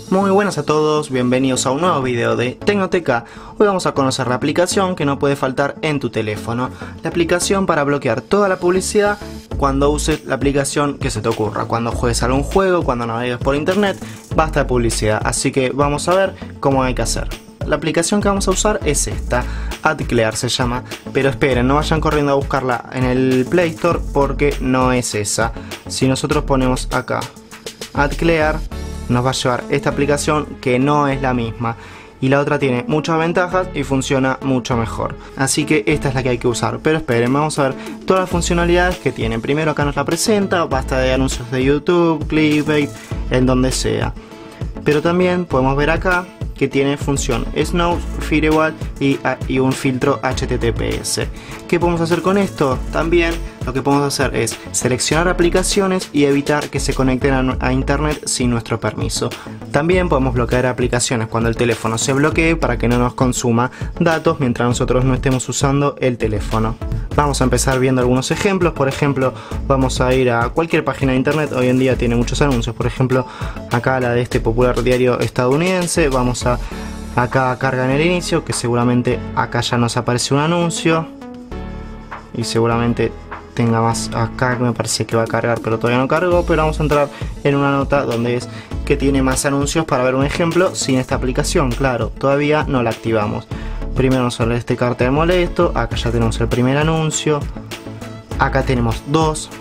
Muy buenas a todos, bienvenidos a un nuevo video de Tecnoteca. Hoy vamos a conocer la aplicación que no puede faltar en tu teléfono. La aplicación para bloquear toda la publicidad cuando uses la aplicación que se te ocurra. Cuando juegues algún juego, cuando navegues por internet, basta de publicidad. Así que vamos a ver cómo hay que hacer. La aplicación que vamos a usar es esta, AdClear se llama. Pero esperen, no vayan corriendo a buscarla en el Play Store porque no es esa. Si nosotros ponemos acá AdClear, nos va a llevar esta aplicación que no es la misma, y la otra tiene muchas ventajas y funciona mucho mejor, así que esta es la que hay que usar. Pero esperen, vamos a ver todas las funcionalidades que tiene. Primero acá nos la presenta, basta de anuncios de YouTube, clickbait, en donde sea. Pero también podemos ver acá que tiene función Snow, Firewall y un filtro HTTPS. ¿Qué podemos hacer con esto? También lo que podemos hacer es seleccionar aplicaciones y evitar que se conecten a internet sin nuestro permiso. También podemos bloquear aplicaciones cuando el teléfono se bloquee para que no nos consuma datos mientras nosotros no estemos usando el teléfono. Vamos a empezar viendo algunos ejemplos. Por ejemplo, vamos a ir a cualquier página de internet. Hoy en día tiene muchos anuncios. Por ejemplo, acá la de este popular diario estadounidense. Vamos a acá carga en el inicio, que seguramente acá ya nos aparece un anuncio. Y seguramente tenga más. Acá me parece que va a cargar, pero todavía no cargó. Pero vamos a entrar en una nota donde es que tiene más anuncios para ver un ejemplo sin esta aplicación. Claro, todavía no la activamos. Primero nos sale este cartel molesto. Acá ya tenemos el primer anuncio. Acá tenemos 2,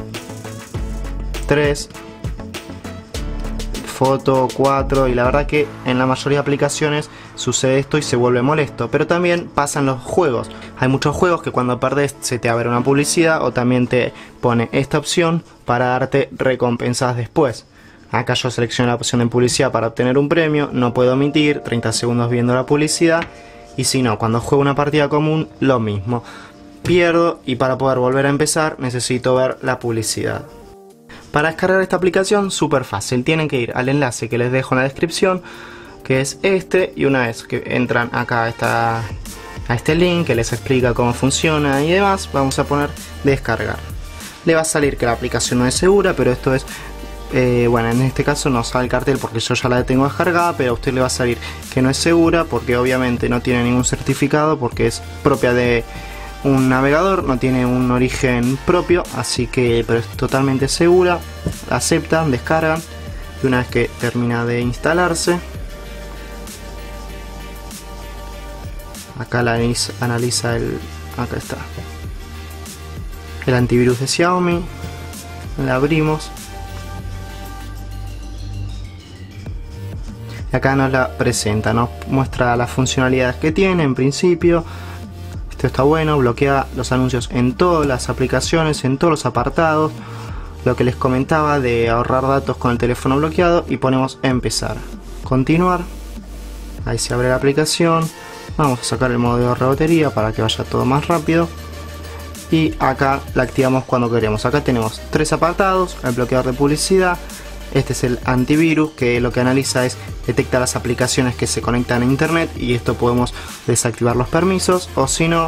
3, foto, 4. Y la verdad que en la mayoría de aplicaciones sucede esto y se vuelve molesto. Pero también pasan los juegos. Hay muchos juegos que cuando perdés se te abre una publicidad, o también te pone esta opción para darte recompensas después. Acá yo selecciono la opción de publicidad para obtener un premio. No puedo omitir, 30 segundos viendo la publicidad. Y si no, cuando juego una partida común, lo mismo. Pierdo y para poder volver a empezar necesito ver la publicidad. Para descargar esta aplicación, súper fácil. Tienen que ir al enlace que les dejo en la descripción, que es este. Y una vez que entran acá a este link que les explica cómo funciona y demás, vamos a poner descargar. Le va a salir que la aplicación no es segura, pero esto es... bueno, en este caso no sale el cartel porque yo ya la tengo descargada, pero a usted le va a salir que no es segura porque obviamente no tiene ningún certificado, porque es propia de un navegador, no tiene un origen propio, así que pero es totalmente segura. Aceptan, descargan, y una vez que termina de instalarse, acá la analiza acá está el antivirus de Xiaomi. La abrimos. Acá nos la presenta, nos muestra las funcionalidades que tiene. En principio, esto está bueno, bloquea los anuncios en todas las aplicaciones, en todos los apartados. Lo que les comentaba de ahorrar datos con el teléfono bloqueado, y ponemos empezar, continuar. Ahí se abre la aplicación. Vamos a sacar el modo de ahorro de batería para que vaya todo más rápido. Y acá la activamos cuando queremos. Acá tenemos 3 apartados: el bloqueador de publicidad. Este es el antivirus, que lo que analiza es detecta las aplicaciones que se conectan a internet, y esto podemos desactivar los permisos, o si no,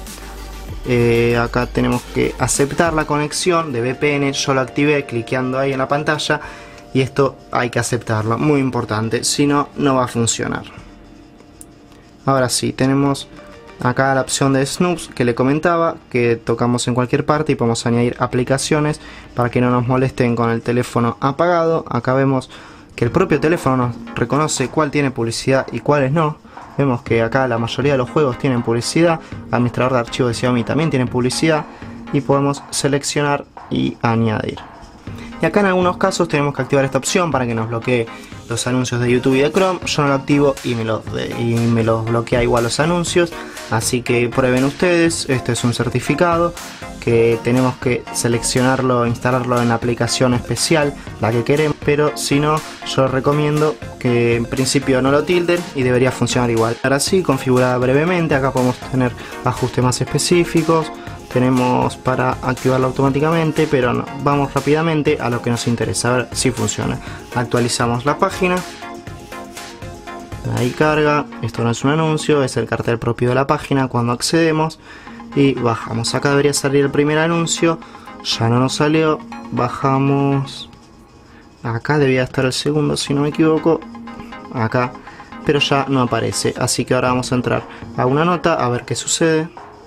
acá tenemos que aceptar la conexión de VPN. Yo lo activé cliqueando ahí en la pantalla, y esto hay que aceptarlo, muy importante, si no, no va a funcionar. Ahora sí, tenemos acá la opción de Snooze que le comentaba, que tocamos en cualquier parte y podemos añadir aplicaciones para que no nos molesten con el teléfono apagado. Acá vemos que el propio teléfono nos reconoce cuál tiene publicidad y cuáles no. Vemos que acá la mayoría de los juegos tienen publicidad. El administrador de archivos de Xiaomi también tiene publicidad, y podemos seleccionar y añadir. Y acá en algunos casos tenemos que activar esta opción para que nos bloquee los anuncios de YouTube y de Chrome. Yo no lo activo y me los bloquea igual los anuncios. Así que prueben ustedes. Este es un certificado que tenemos que seleccionarlo, instalarlo en la aplicación especial, la que queremos. Pero si no, yo recomiendo que en principio no lo tilden y debería funcionar igual. Ahora sí, configurada brevemente, acá podemos tener ajustes más específicos. Tenemos para activarlo automáticamente, pero no, vamos rápidamente a lo que nos interesa, a ver si funciona. Actualizamos la página. Ahí carga. Esto no es un anuncio, es el cartel propio de la página cuando accedemos. Y bajamos. Acá debería salir el primer anuncio. Ya no nos salió. Bajamos. Acá debía estar el segundo, si no me equivoco. acá, pero ya no aparece. Así que ahora vamos a entrar a una nota a ver qué sucede.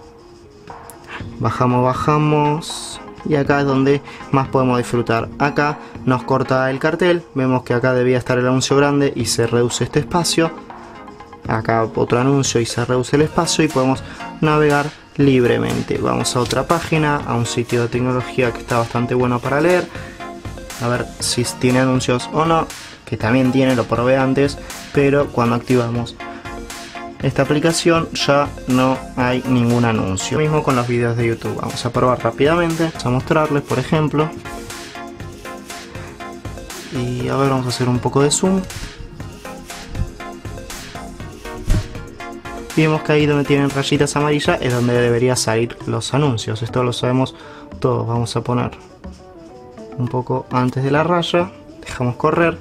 Bajamos y acá es donde más podemos disfrutar. Acá nos corta el cartel, vemos que acá debía estar el anuncio grande y se reduce este espacio. Acá otro anuncio y se reduce el espacio y podemos navegar libremente. Vamos a otra página, a un sitio de tecnología que está bastante bueno para leer, a ver si tiene anuncios o no, que también tiene, lo probé antes, pero cuando activamos esta aplicación ya no hay ningún anuncio. Lo mismo con los videos de YouTube. Vamos a probar rápidamente, vamos a mostrarles por ejemplo, y a ver, vamos a hacer un poco de zoom. Y vemos que ahí donde tienen rayitas amarillas es donde debería salir los anuncios. Esto lo sabemos todos. Vamos a poner un poco antes de la raya, dejamos correr.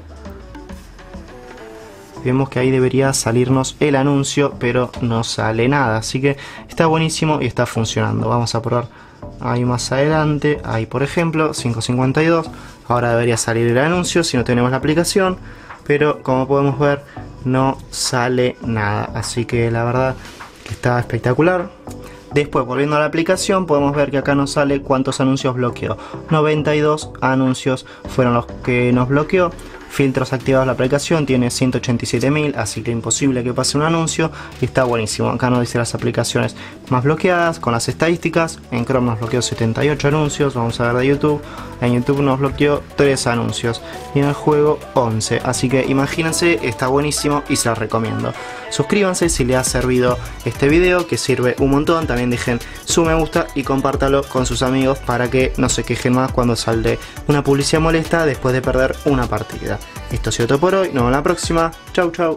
Vemos que ahí debería salirnos el anuncio, pero no sale nada. Así que está buenísimo y está funcionando. Vamos a probar ahí más adelante. Ahí por ejemplo, 5.52. Ahora debería salir el anuncio si no tenemos la aplicación. Pero como podemos ver, no sale nada. Así que la verdad que está espectacular. Después, volviendo a la aplicación, podemos ver que acá nos sale cuántos anuncios bloqueó. 92 anuncios fueron los que nos bloqueó. Filtros activados, la aplicación tiene 187.000, así que imposible que pase un anuncio y está buenísimo. Acá nos dice las aplicaciones más bloqueadas con las estadísticas. En Chrome nos bloqueó 78 anuncios, vamos a ver de YouTube. En YouTube nos bloqueó 3 anuncios y en el juego 11, así que imagínense, está buenísimo y se los recomiendo. Suscríbanse si les ha servido este video, que sirve un montón. También dejen su me gusta y compártalo con sus amigos para que no se quejen más cuando sale una publicidad molesta después de perder una partida. Esto ha sido todo por hoy, nos vemos en la próxima. Chau chau.